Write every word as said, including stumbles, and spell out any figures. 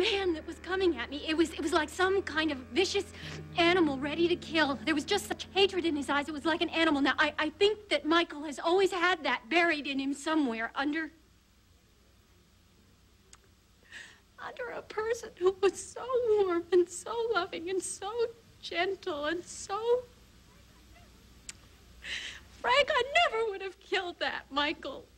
man that was coming at me. It was, it was like some kind of vicious animal ready to kill. There was just such hatred in his eyes. It was like an animal. Now, I, I think that Michael has always had that buried in him somewhere under... under a person who was so warm and so loving and so gentle and so... Frank, I never would have killed that, Michael.